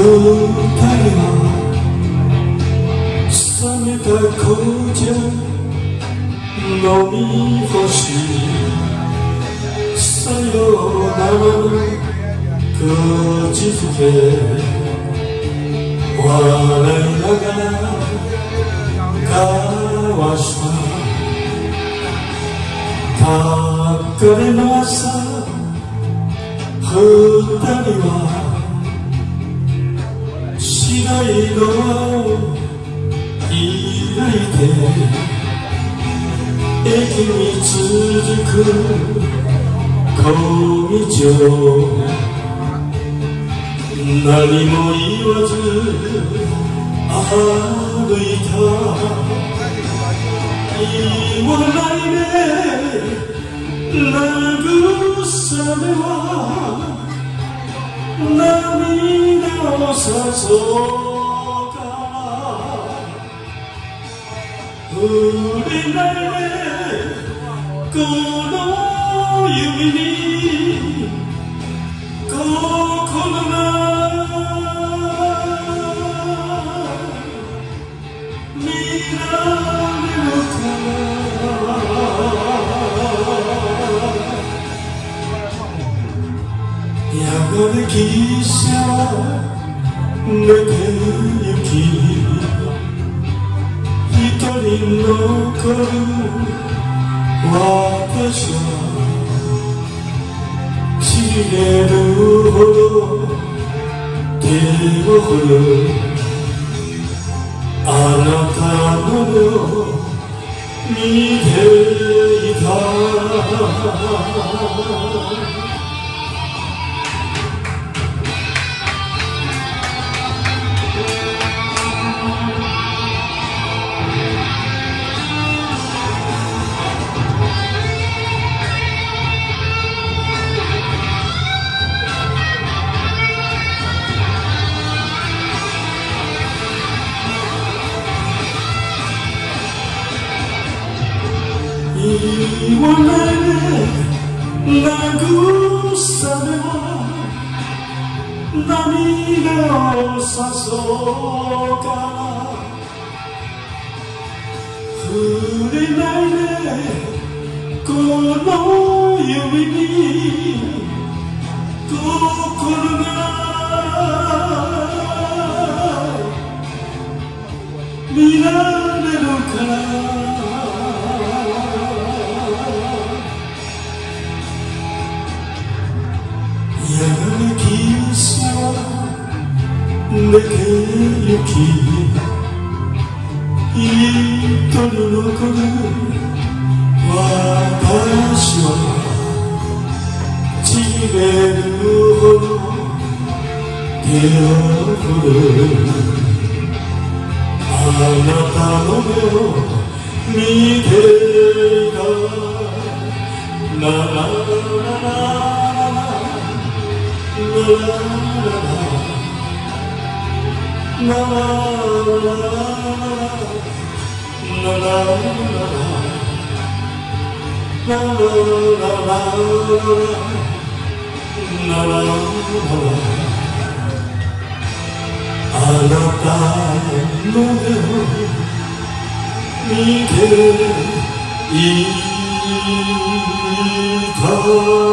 は冷めた紅茶飲み干しさよならの口づけ笑いながら交わした高嶺の朝二人は白いドアを開いて駅に続く小道を何も言わず歩いた言わないね慰めは涙を誘うか触れないねこの指に心が見られるからやがて汽車は出て行き一人残る私はちぎれるほど手を振るあなたの目を見ていた言わないで慰めは涙を誘うから触れないでこの指に心が見られるからやがて汽車は出て行き一人残る私はちぎれるほど手を振るあなたの目を見ていたララララあなたの目を見ていた